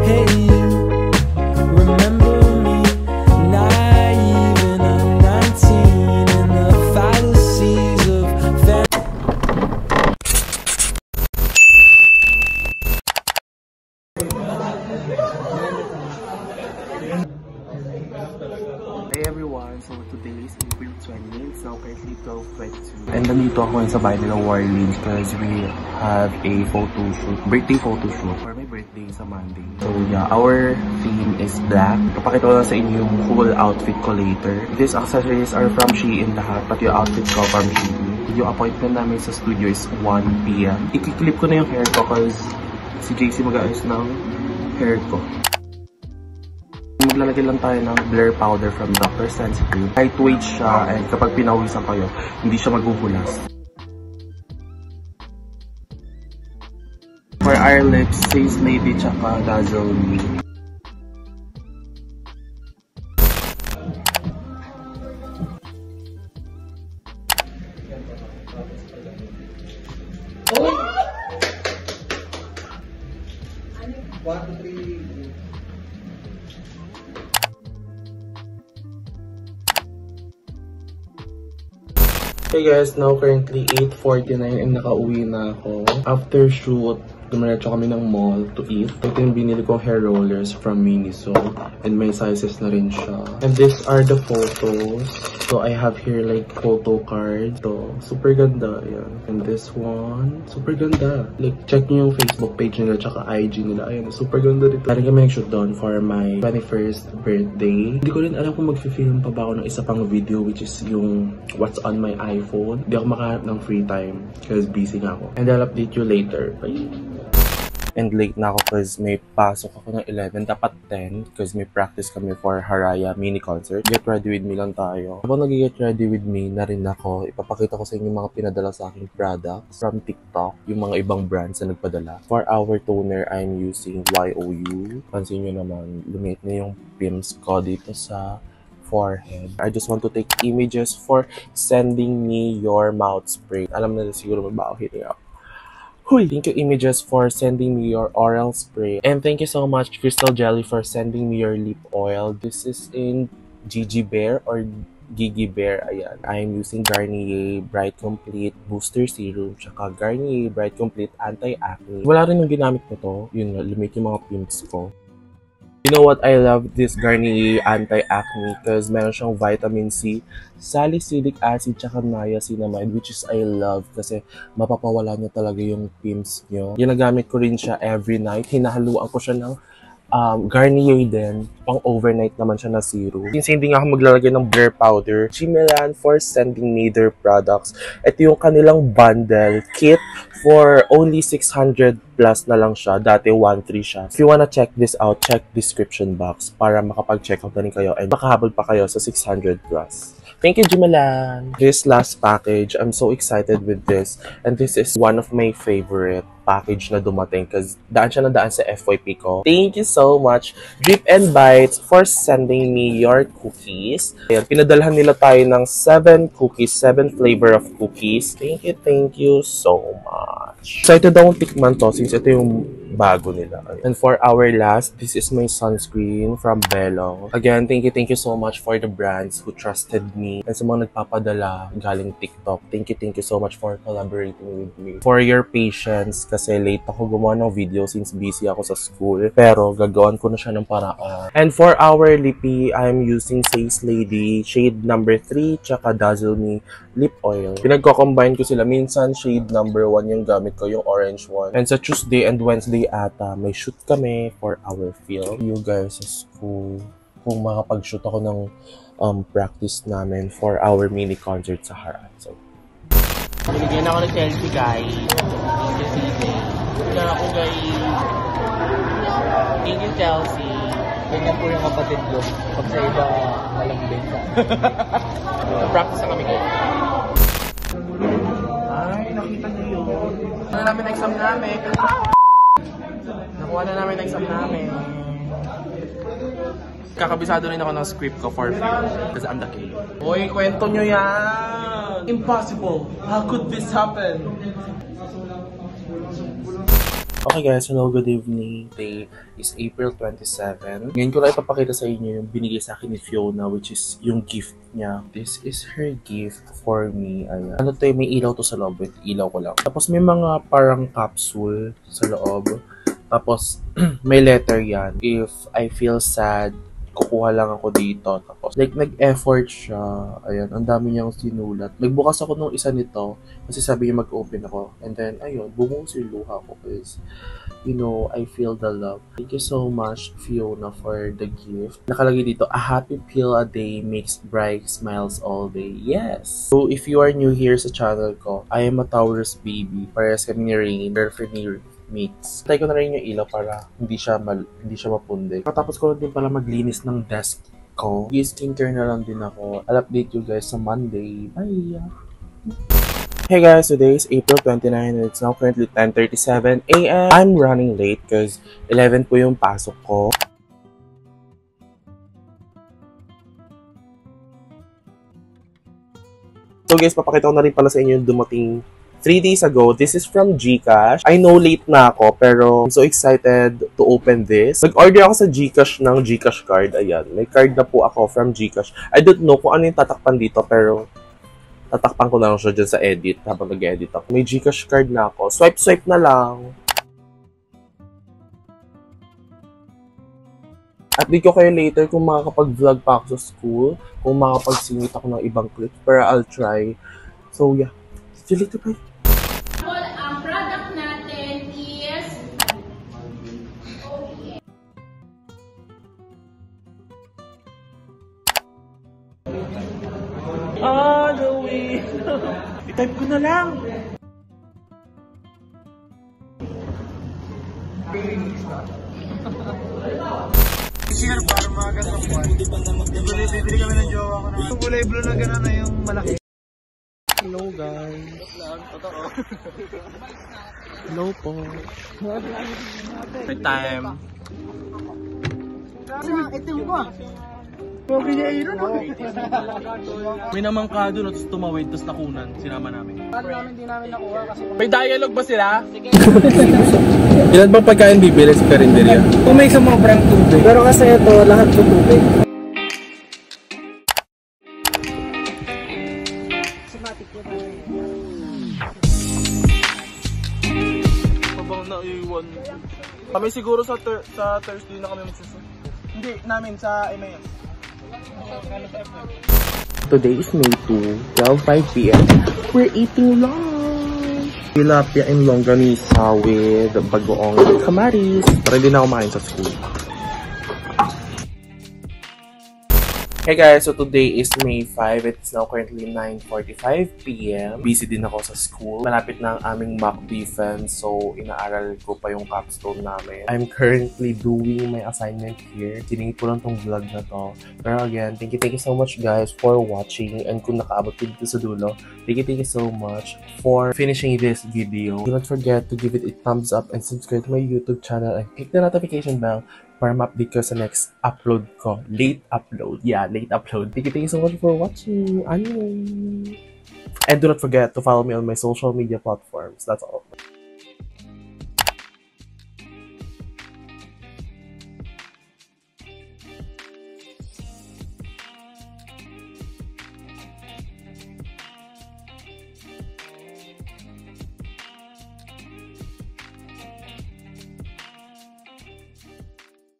Hey you, remember me? Naive and I'm 19 in the fallacies of Hey everyone, so today is April 20th, so currently 12:22. And nandito ako sa bahay nila Warlene because we have a birthday photo shoot for my birthday sa Monday. So yeah, our theme is black. Papakita ko lang sa inyo yung whole outfit ko later. These accessories are from Shein lahat, pati yung outfit ko from Shein. Yung appointment namin sa studio is 1 PM. I-clip ko na yung hair ko because si JC mag-aayos ng hair ko. Maglalagay lang tayo ng blur powder from Dr. Sunscreen. Lightweight siya and kapag pinawisan kayo, hindi siya maghuhulas. For our lips, Face Lady tsaka Dazzle Me. Hey guys, now currently 8:49 and nakauwi na ako. After shoot, dumiretso kami ng mall to eat. Ito yung binili kong hair rollers from Miniso and may sizes na rin siya. And these are the photos. So I have here like photo card. So super ganda, yan. And this one, super ganda. Like check nyo yung Facebook page nila tsaka IG nila. Ayan, super ganda dito. Parang kami nag-shoot doon for my 21st birthday. Hindi ko rin alam kung mag-film pa ba ako ng isa pang video which is yung what's on my iPhone. Hindi ako makahanap ng free time because busy nga ako. And I'll update you later. Bye! And late na ako because may pasok ako ng 11, dapat 10 because may practice kami for Haraya mini concert. Get ready with me lang tayo. Habang nag-get ready with me na rin ako, ipapakita ko sa inyo mga pinadala sa aking products from TikTok, yung mga ibang brands na nagpadala. For our toner, I'm using YOU. Pansin nyo naman, lumit na yung pimps ko dito sa forehead. I just want to take images for sending me your mouth spray. Alam na siguro mabaho hitting up. Thank you Images for sending me your oral spray. And thank you so much Crystal Jelly for sending me your lip oil. This is in Gigi Bear or Gigi Bear. Ayan. I'm using Garnier Bright Complete Booster Serum tsaka Garnier Bright Complete Anti-Acne. Wala rin yung ginamit ko to. Yun, limit yung mga pimps ko. You know what? I love this Garnier Anti-Acne because meron siyang vitamin C, salicylic acid, tsaka niacinamide, which is I love kasi mapapawala niya talaga yung pimps nyo. Ginagamit ko rin siya every night. Hinahaluan ko siya ng Garnier din. Pang overnight naman siya na serum. Since hindi nga ako maglalagay ng blur powder, Chimelan for sending me their products. Ito yung kanilang bundle kit for only 600 plus na lang siya. Dati 1.3 siya. If you wanna check this out, check description box para makapag-check out na rin kayo and makahabol pa kayo sa 600 plus. Thank you, Jimalan! This last package, I'm so excited with this. And this is one of my favorite package na dumating because daan siya na daan sa FYP ko. Thank you so much, Drip and Bites, for sending me your cookies. Ayan, pinadalhan nila tayo ng 7 cookies, 7 flavor of cookies. Thank you so much. Excited akong tikman to since ito yung bago nila. And for our last, this is my sunscreen from Bello. Again, thank you so much for the brands who trusted me. And sa mga nagpapadala galing TikTok, thank you so much for collaborating with me. For your patience, kasi late ako gumawa ng video since busy ako sa school. Pero gagawin ko na siya ng paraan. And for our lippy, I'm using Face Lady shade number 3 tsaka Dazzle Me lip oil. Pinagko-combine ko sila. Minsan shade number 1 yung gamit ko, yung orange one. And sa Tuesday and Wednesday ata, may shoot kami for our film. You guys sa school, kung makapag-shoot ako ng practice namin for our mini concert sa Haraya. So, binigyan ako ng selfie guys. Binigyan ako guys. Thank you Chelsea. Ganyan po yung kapatid ko. Pag sa iba, walang benta. Practice na kami guys. Ay, nakita niyo yun. Nakuha namin ang exam namin. Nakuha na namin ang exam namin. Kakabisado rin ako ng script ko for film. Kasi I'm the king. Uy, kwento nyo yan! Impossible! How could this happen? Okay guys, hello, good evening. Today is April 27. Ngayon ko lang ipapakita sa inyo yung binigay sa akin ni Fiona, which is yung gift niya. This is her gift for me. Ayan. Ano to, may ilaw to sa loob. Wait, ilaw ko lang. Tapos may mga parang capsule sa loob. Tapos may letter yan. If I feel sad, kukuha lang ako dito. Tapos, like, nag-effort siya. Ayan, ang dami niyang sinulat. Nagbukas ako nung isa nito kasi sabi niya mag-open ako. And then, ayun, bumuhos yung luha ko because, you know, I feel the love. Thank you so much, Fiona, for the gift. Nakalagay dito, a happy pill a day makes bright smiles all day. Yes! So, if you are new here sa channel ko, I am a Taurus baby. Parehas kami ni Rain, girlfriend ni mates. Patay ko na rin yung ilaw para hindi siya mapundik. Tapos ko din pala maglinis ng desk ko. Skincare na lang din ako. I'll update you guys sa Monday. Bye! Hey guys, today is April 29 and it's now currently 10:37 a.m. I'm running late because 11 po yung pasok ko. So guys, papakita ko na rin pala sa inyo yung dumating 3 days ago. This is from GCash. I know late na ako, pero I'm so excited to open this. Nag-order ako sa GCash ng GCash card. Ayan, may card na po ako from GCash. I don't know kung ano yung tatakpan dito, pero tatakpan ko na lang siya dyan sa edit habang nag-edit ako. May GCash card na ako. Swipe na lang. Update ko kayo later kung makakapag-vlog pa ako sa school, kung makakapag-singit ako ng ibang clips, pero I'll try. So yeah, see you later, bye! Ang product natin is All the way! I-type ko na lang! Sir, para umaga sa buwan. Bibili kami ng jowa ko na. Yung kulay blue na gano'n na yung malaki. Hello guys! Hello po! May time! Itim ko ah. Pogi niya yun, no? May namangkado na, tapos tumawid, tapos nakunan. Sinama namin. Paano namin di namin nakuha kasi... May dialogue ba sila? Ilan bang pagkain bibili sa karinderya? Kung may sumobrang tubig. Pero kasi ito, lahat po tubig. Habang naiwan. Kami siguro sa Thursday na kami magsusunod. Hindi, namin sa Emmaus. Today is May 2, 12:05 p.m. We're eating lunch! Tilapia and longganisa with bagoong kamaris. Pero hindi na kumain sa school. Hey guys, so today is May 5. It's now currently 9:45 p.m. Busy din ako sa school. Malapit na ang aming mock defense, so inaaral ko pa yung capstone namin. I'm currently doing my assignment here. Tiningit ko lang tong vlog na to. Pero again, thank you so much guys for watching. And kung nakaabot din dito sa dulo, thank you so much for finishing this video. Do not forget to give it a thumbs up and subscribe to my YouTube channel and click the notification bell para ma-update ko sa next upload ko. Late upload. Yeah, late upload. Thank you so much for watching. And do not forget to follow me on my social media platforms. That's all.